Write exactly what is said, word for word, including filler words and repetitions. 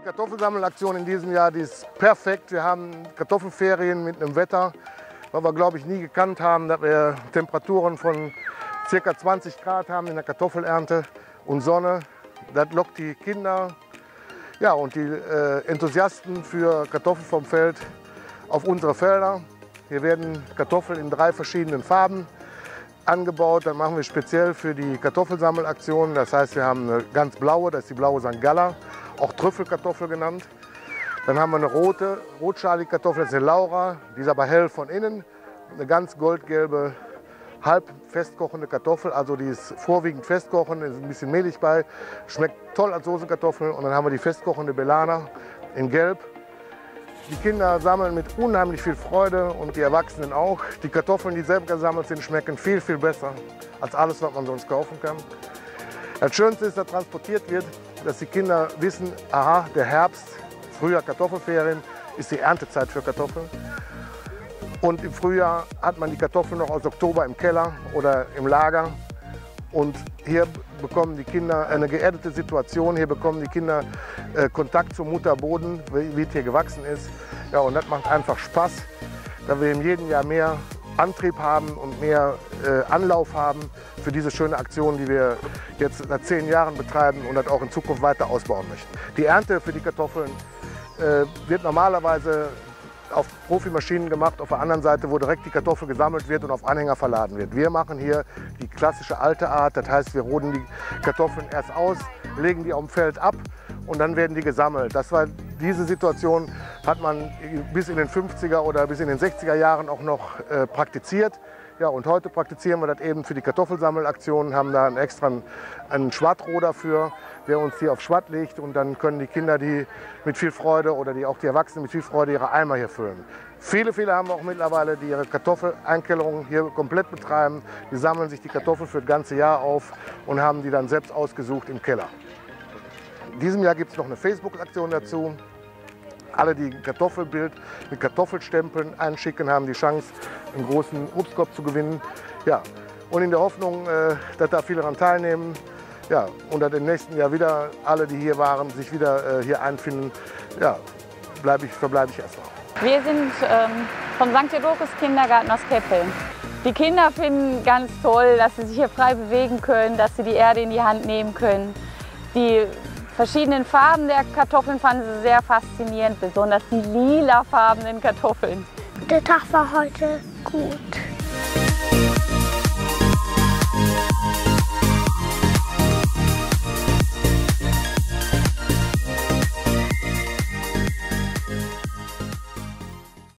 Kartoffelsammelaktion in diesem Jahr, die ist perfekt. Wir haben Kartoffelferien mit einem Wetter, was wir, glaube ich, nie gekannt haben, dass wir Temperaturen von ca. zwanzig Grad haben in der Kartoffelernte und Sonne. Das lockt die Kinder, ja, und die äh, Enthusiasten für Kartoffeln vom Feld auf unsere Felder. Hier werden Kartoffeln in drei verschiedenen Farben angebaut. Dann machen wir speziell für die Kartoffelsammelaktion. Das heißt, wir haben eine ganz blaue, das ist die blaue Sankt Galler, auch Trüffelkartoffel genannt. Dann haben wir eine rote, rotschalige Kartoffel, das ist eine Laura, die ist aber hell von innen. Eine ganz goldgelbe, halb festkochende Kartoffel, also die ist vorwiegend festkochend, ist ein bisschen mehlig bei, schmeckt toll als Soßenkartoffel. Und dann haben wir die festkochende Belana in Gelb. Die Kinder sammeln mit unheimlich viel Freude und die Erwachsenen auch. Die Kartoffeln, die selber gesammelt sind, schmecken viel, viel besser als alles, was man sonst kaufen kann. Das Schönste ist, dass transportiert wird, dass die Kinder wissen, aha, der Herbst, Frühjahr Kartoffelferien, ist die Erntezeit für Kartoffeln. Und im Frühjahr hat man die Kartoffeln noch aus Oktober im Keller oder im Lager. Und hier bekommen die Kinder eine geerdete Situation. Hier bekommen die Kinder äh, Kontakt zum Mutterboden, wie, wie es hier gewachsen ist. Ja, und das macht einfach Spaß, da wir in jedem Jahr mehr Antrieb haben und mehr äh, Anlauf haben für diese schöne Aktion, die wir jetzt seit zehn Jahren betreiben und das auch in Zukunft weiter ausbauen möchten. Die Ernte für die Kartoffeln äh, wird normalerweise auf Profimaschinen gemacht, auf der anderen Seite, wo direkt die Kartoffel gesammelt wird und auf Anhänger verladen wird. Wir machen hier die klassische alte Art, das heißt, wir roden die Kartoffeln erst aus, legen die auf dem Feld ab und dann werden die gesammelt. Das war, diese Situation hat man bis in den fünfziger oder bis in den sechziger Jahren auch noch äh, praktiziert. Ja, und heute praktizieren wir das eben für die Kartoffelsammelaktion, haben da einen extra einen Schwadroder für, der uns hier auf Schwatt legt, und dann können die Kinder die mit viel Freude oder die, auch die Erwachsenen mit viel Freude ihre Eimer hier füllen. Viele, viele haben auch mittlerweile, die ihre Kartoffeleinkellerung hier komplett betreiben. Die sammeln sich die Kartoffeln für das ganze Jahr auf und haben die dann selbst ausgesucht im Keller. In diesem Jahr gibt es noch eine Facebook-Aktion dazu. Alle, die ein Kartoffelbild mit Kartoffelstempeln einschicken, haben die Chance, einen großen Obstkorb zu gewinnen. Ja, und in der Hoffnung, äh, dass da viele daran teilnehmen, ja, und dass im nächsten Jahr wieder alle, die hier waren, sich wieder äh, hier einfinden, ja, bleib ich, verbleibe ich erstmal. Wir sind ähm, vom Sankt Theodorus Kindergarten aus Keppeln. Die Kinder finden ganz toll, dass sie sich hier frei bewegen können, dass sie die Erde in die Hand nehmen können. Die verschiedenen Farben der Kartoffeln fanden sie sehr faszinierend, besonders die lilafarbenen Kartoffeln. Der Tag war heute gut.